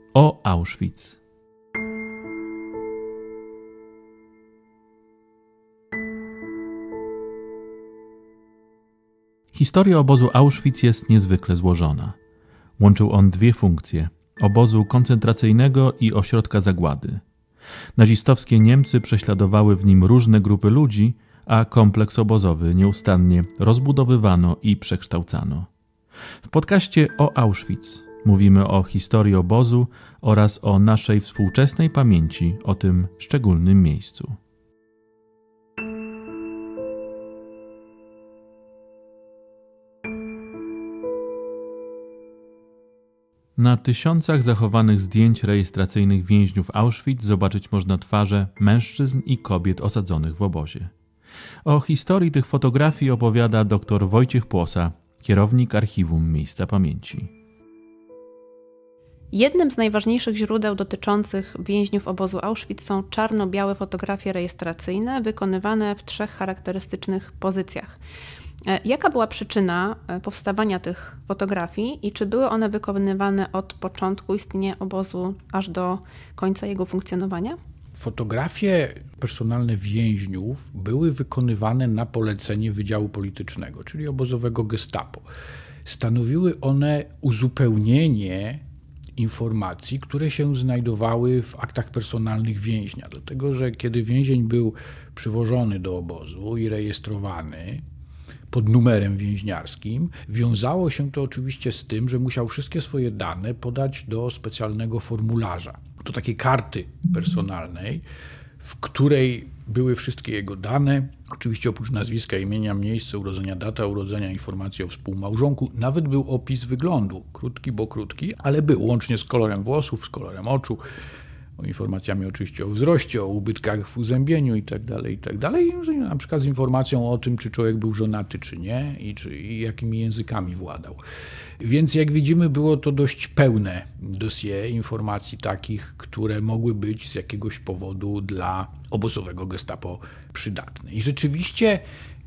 o Auschwitz. Historia obozu Auschwitz jest niezwykle złożona. Łączył on dwie funkcje – obozu koncentracyjnego i ośrodka zagłady. Nazistowskie Niemcy prześladowały w nim różne grupy ludzi, a kompleks obozowy nieustannie rozbudowywano i przekształcano. W podcaście o Auschwitz mówimy o historii obozu oraz o naszej współczesnej pamięci o tym szczególnym miejscu. Na tysiącach zachowanych zdjęć rejestracyjnych więźniów Auschwitz zobaczyć można twarze mężczyzn i kobiet osadzonych w obozie. O historii tych fotografii opowiada dr Wojciech Płosa, kierownik Archiwum Miejsca Pamięci. Jednym z najważniejszych źródeł dotyczących więźniów obozu Auschwitz są czarno-białe fotografie rejestracyjne wykonywane w 3 charakterystycznych pozycjach. Jaka była przyczyna powstawania tych fotografii i czy były one wykonywane od początku istnienia obozu aż do końca jego funkcjonowania? Fotografie personalne więźniów były wykonywane na polecenie Wydziału Politycznego, czyli obozowego Gestapo. Stanowiły one uzupełnienie informacji, które się znajdowały w aktach personalnych więźnia, dlatego że kiedy więzień był przywożony do obozu i rejestrowany pod numerem więźniarskim, wiązało się to oczywiście z tym, że musiał wszystkie swoje dane podać do specjalnego formularza, do takiej karty personalnej, w której były wszystkie jego dane, oczywiście oprócz nazwiska, imienia, miejsca urodzenia, data urodzenia, informacje o współmałżonku, nawet był opis wyglądu, krótki, bo krótki, ale był, łącznie z kolorem włosów, z kolorem oczu, informacjami oczywiście o wzroście, o ubytkach w uzębieniu itd., na przykład z informacją o tym, czy człowiek był żonaty, czy nie i jakimi językami władał. Więc jak widzimy, było to dość pełne dossier informacji takich, które mogły być z jakiegoś powodu dla obozowego Gestapo przydatne. I rzeczywiście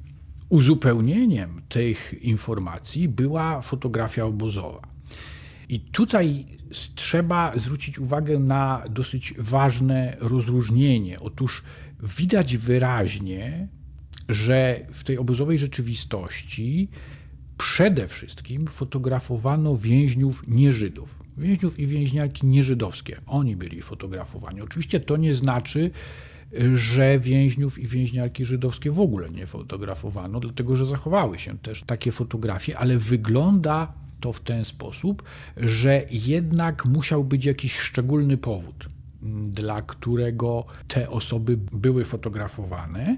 uzupełnieniem tych informacji była fotografia obozowa. I tutaj trzeba zwrócić uwagę na dosyć ważne rozróżnienie. Otóż widać wyraźnie, że w tej obozowej rzeczywistości przede wszystkim fotografowano więźniów nieżydów. Więźniów i więźniarki nieżydowskie. Oni byli fotografowani. Oczywiście to nie znaczy, że więźniów i więźniarki żydowskie w ogóle nie fotografowano, dlatego że zachowały się też takie fotografie, ale wygląda to w ten sposób, że jednak musiał być jakiś szczególny powód, dla którego te osoby były fotografowane.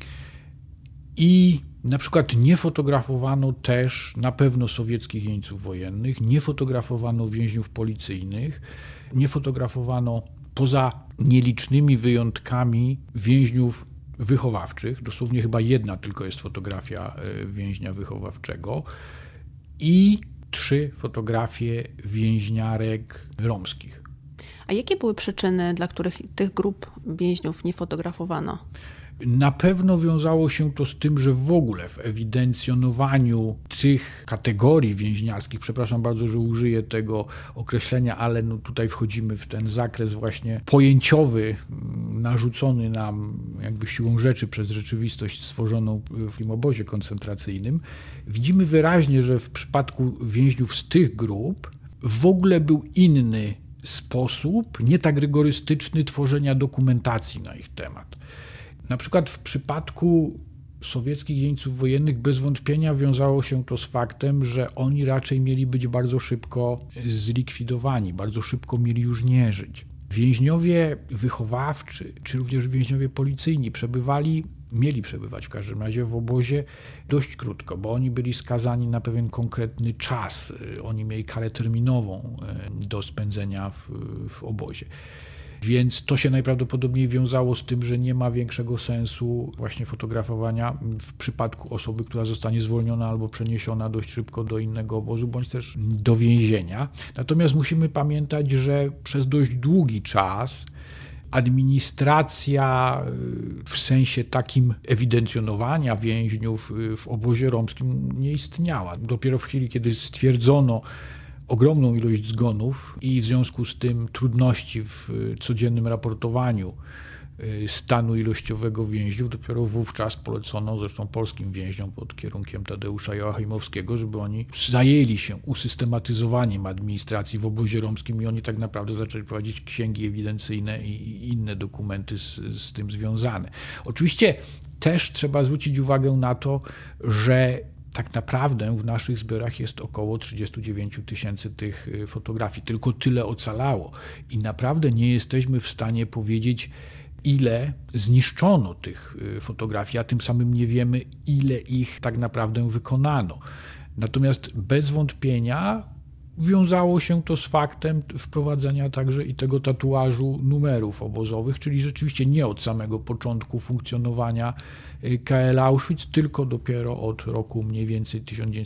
I na przykład nie fotografowano też na pewno sowieckich jeńców wojennych, nie fotografowano więźniów policyjnych, nie fotografowano poza nielicznymi wyjątkami więźniów wychowawczych. Dosłownie chyba jedna tylko jest fotografia więźnia wychowawczego i 3 fotografie więźniarek romskich. A jakie były przyczyny, dla których tych grup więźniów nie fotografowano? Na pewno wiązało się to z tym, że w ogóle w ewidencjonowaniu tych kategorii więźniarskich, przepraszam bardzo, że użyję tego określenia, ale tutaj wchodzimy w ten zakres właśnie pojęciowy, narzucony nam jakby siłą rzeczy przez rzeczywistość stworzoną w tym obozie koncentracyjnym. Widzimy wyraźnie, że w przypadku więźniów z tych grup w ogóle był inny sposób, nie tak rygorystyczny tworzenia dokumentacji na ich temat. Na przykład w przypadku sowieckich jeńców wojennych bez wątpienia wiązało się to z faktem, że oni raczej mieli być bardzo szybko zlikwidowani, bardzo szybko mieli już nie żyć. Więźniowie wychowawczy, czy również więźniowie policyjni mieli przebywać w każdym razie w obozie dość krótko, bo oni byli skazani na pewien konkretny czas. Oni mieli karę terminową do spędzenia w obozie. Więc to się najprawdopodobniej wiązało z tym, że nie ma większego sensu właśnie fotografowania w przypadku osoby, która zostanie zwolniona albo przeniesiona dość szybko do innego obozu, bądź też do więzienia. Natomiast musimy pamiętać, że przez dość długi czas administracja w sensie takim ewidencjonowania więźniów w obozie romskim nie istniała. Dopiero w chwili, kiedy stwierdzono ogromną ilość zgonów i w związku z tym trudności w codziennym raportowaniu stanu ilościowego więźniów, dopiero wówczas polecono zresztą polskim więźniom pod kierunkiem Tadeusza Joachimowskiego, żeby oni zajęli się usystematyzowaniem administracji w obozie romskim i oni tak naprawdę zaczęli prowadzić księgi ewidencyjne i inne dokumenty z tym związane. Oczywiście też trzeba zwrócić uwagę na to, że tak naprawdę w naszych zbiorach jest około 39 000 tych fotografii. Tylko tyle ocalało i naprawdę nie jesteśmy w stanie powiedzieć, ile zniszczono tych fotografii, a tym samym nie wiemy, ile ich tak naprawdę wykonano. Natomiast bez wątpienia wiązało się to z faktem wprowadzenia także i tego tatuażu numerów obozowych, czyli rzeczywiście nie od samego początku funkcjonowania KL Auschwitz, tylko dopiero od roku mniej więcej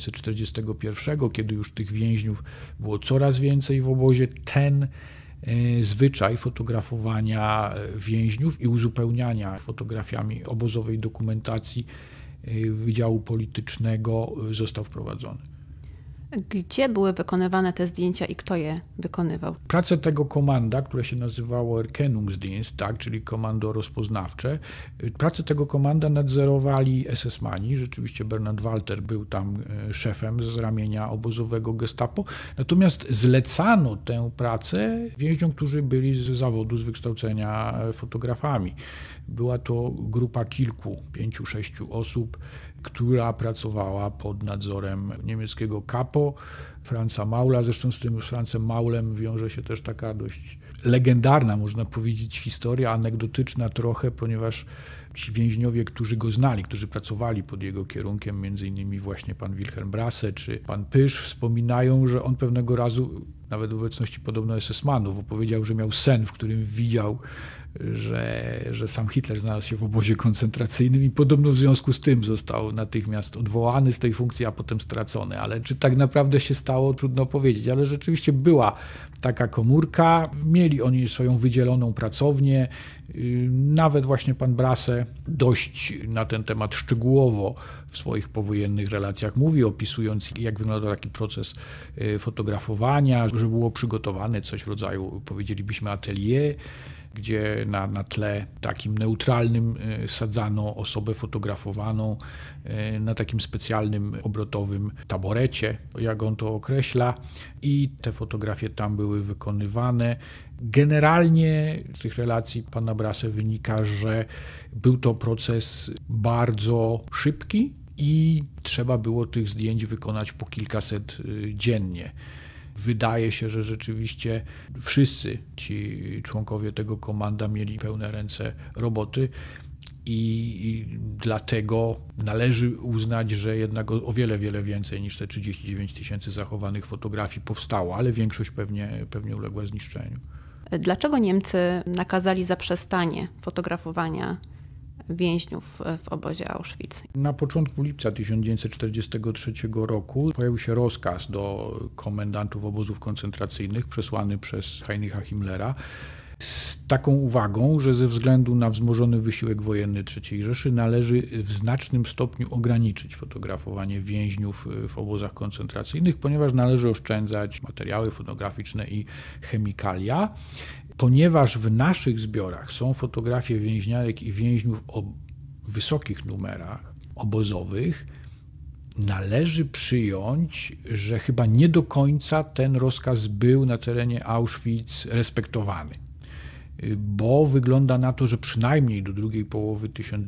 1941, kiedy już tych więźniów było coraz więcej w obozie. Ten zwyczaj fotografowania więźniów i uzupełniania fotografiami obozowej dokumentacji Wydziału Politycznego został wprowadzony. Gdzie były wykonywane te zdjęcia i kto je wykonywał? Pracę tego komanda, które się nazywało Erkennungsdienst, tak, czyli komando rozpoznawcze, pracę tego komanda nadzorowali SS-mani. Rzeczywiście Bernhard Walter był tam szefem z ramienia obozowego Gestapo. Natomiast zlecano tę pracę więźniom, którzy byli z zawodu, z wykształcenia fotografami. Była to grupa kilku, 5-6 osób, która pracowała pod nadzorem niemieckiego kapo, Franza Maula. Zresztą z tym Franzem Maulem wiąże się też taka dość legendarna, można powiedzieć, historia, anegdotyczna trochę, ponieważ ci więźniowie, którzy go znali, którzy pracowali pod jego kierunkiem, między innymi właśnie pan Wilhelm Brasse czy pan Pysz, wspominają, że on pewnego razu, nawet w obecności podobno SS-manów, opowiedział, że miał sen, w którym widział, że sam Hitler znalazł się w obozie koncentracyjnym i podobno w związku z tym został natychmiast odwołany z tej funkcji, a potem stracony. Ale czy tak naprawdę się stało, trudno powiedzieć. Ale rzeczywiście była taka komórka, mieli oni swoją wydzieloną pracownię. Nawet właśnie pan Brasse dość na ten temat szczegółowo w swoich powojennych relacjach mówi, opisując, jak wyglądał taki proces fotografowania, że było przygotowane coś w rodzaju, powiedzielibyśmy, atelier, gdzie na tle takim neutralnym sadzano osobę fotografowaną na takim specjalnym obrotowym taborecie, jak on to określa, i te fotografie tam były wykonywane. Generalnie z tych relacji pana Brasse wynika, że był to proces bardzo szybki i trzeba było tych zdjęć wykonać po kilkaset dziennie. Wydaje się, że rzeczywiście wszyscy ci członkowie tego komanda mieli pełne ręce roboty i dlatego należy uznać, że jednak o wiele, wiele więcej niż te 39 000 zachowanych fotografii powstało, ale większość pewnie uległa zniszczeniu. Dlaczego Niemcy nakazali zaprzestanie fotografowania więźniów w obozie Auschwitz? Na początku lipca 1943 roku pojawił się rozkaz do komendantów obozów koncentracyjnych przesłany przez Heinricha Himmlera z taką uwagą, że ze względu na wzmożony wysiłek wojenny III Rzeszy należy w znacznym stopniu ograniczyć fotografowanie więźniów w obozach koncentracyjnych, ponieważ należy oszczędzać materiały fotograficzne i chemikalia. Ponieważ w naszych zbiorach są fotografie więźniarek i więźniów o wysokich numerach obozowych, należy przyjąć, że chyba nie do końca ten rozkaz był na terenie Auschwitz respektowany. Bo wygląda na to, że przynajmniej do drugiej połowy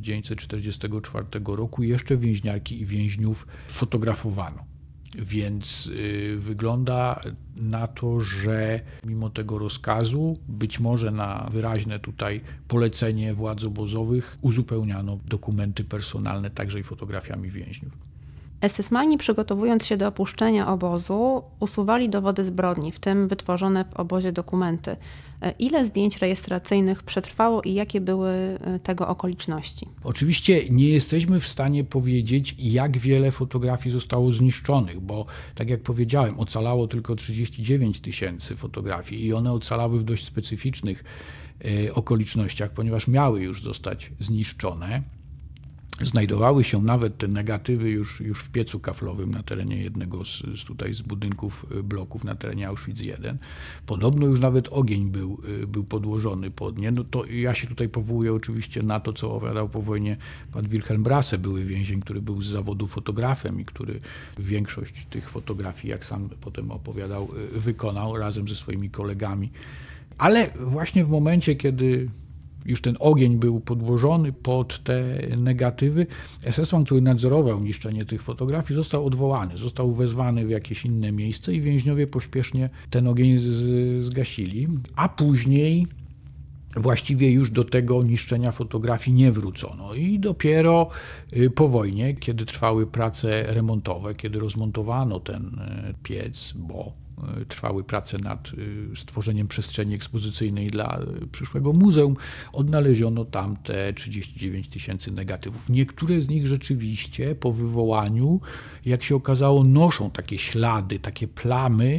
1944 roku jeszcze więźniarki i więźniów fotografowano. Więc wygląda na to, że mimo tego rozkazu, być może na wyraźne tutaj polecenie władz obozowych, uzupełniano dokumenty personalne także i fotografiami więźniów. SS-mani, przygotowując się do opuszczenia obozu, usuwali dowody zbrodni, w tym wytworzone w obozie dokumenty. Ile zdjęć rejestracyjnych przetrwało i jakie były tego okoliczności? Oczywiście nie jesteśmy w stanie powiedzieć, jak wiele fotografii zostało zniszczonych, bo tak jak powiedziałem, ocalało tylko 39 000 fotografii i one ocalały w dość specyficznych okolicznościach, ponieważ miały już zostać zniszczone. Znajdowały się nawet te negatywy już w piecu kaflowym na terenie jednego z budynków bloków na terenie Auschwitz I. Podobno już nawet ogień był podłożony pod nie. No to ja się tutaj powołuję oczywiście na to, co opowiadał po wojnie pan Wilhelm Brasse, były więzień, który był z zawodu fotografem i który większość tych fotografii, jak sam potem opowiadał, wykonał razem ze swoimi kolegami. Ale właśnie w momencie, kiedy już ten ogień był podłożony pod te negatywy, SS-man, który nadzorował niszczenie tych fotografii, został odwołany, został wezwany w jakieś inne miejsce i więźniowie pośpiesznie ten ogień zgasili, a później właściwie już do tego niszczenia fotografii nie wrócono. I dopiero po wojnie, kiedy trwały prace remontowe, kiedy rozmontowano ten piec, bo trwały prace nad stworzeniem przestrzeni ekspozycyjnej dla przyszłego muzeum, odnaleziono tam te 39 000 negatywów. Niektóre z nich rzeczywiście po wywołaniu, jak się okazało, noszą takie ślady, takie plamy,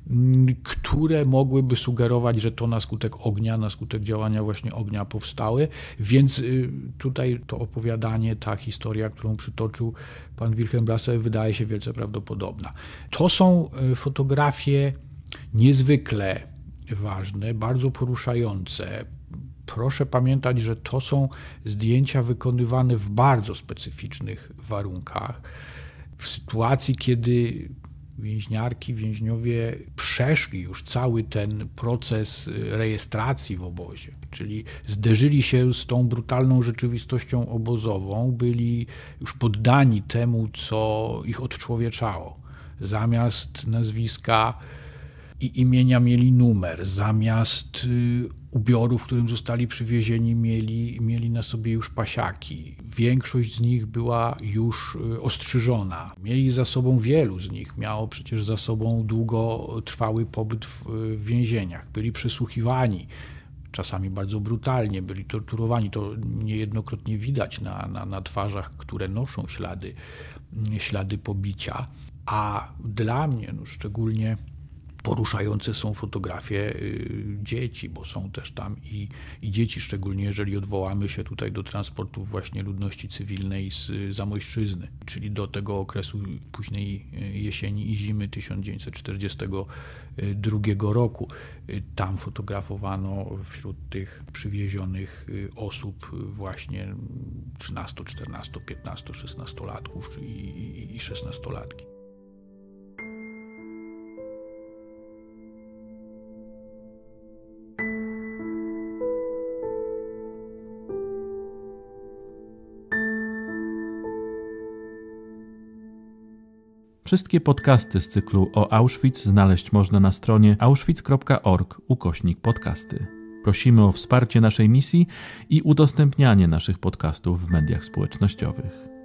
które mogłyby sugerować, że to na skutek ognia, na skutek działania właśnie ognia powstały, więc tutaj to opowiadanie, ta historia, którą przytoczył pan Wilhelm Brasse, wydaje się wielce prawdopodobna. To są fotografie niezwykle ważne, bardzo poruszające. Proszę pamiętać, że to są zdjęcia wykonywane w bardzo specyficznych warunkach, w sytuacji, kiedy więźniarki, więźniowie przeszli już cały ten proces rejestracji w obozie, czyli zderzyli się z tą brutalną rzeczywistością obozową, byli już poddani temu, co ich odczłowieczało. Zamiast nazwiska i imienia mieli numer, zamiast ubioru, w którym zostali przywiezieni, mieli na sobie już pasiaki. Większość z nich była już ostrzyżona. Mieli za sobą, wielu z nich miało przecież za sobą długotrwały pobyt w więzieniach. Byli przesłuchiwani, czasami bardzo brutalnie, byli torturowani. To niejednokrotnie widać na twarzach, które noszą ślady pobicia. A dla mnie szczególnie poruszające są fotografie dzieci, bo są też tam i dzieci, szczególnie jeżeli odwołamy się tutaj do transportów właśnie ludności cywilnej z Zamojszczyzny, czyli do tego okresu późnej jesieni i zimy 1942 roku. Tam fotografowano wśród tych przywiezionych osób właśnie 13, 14, 15, 16-latków i 16-latki. Wszystkie podcasty z cyklu o Auschwitz znaleźć można na stronie auschwitz.org/podcasty. Prosimy o wsparcie naszej misji i udostępnianie naszych podcastów w mediach społecznościowych.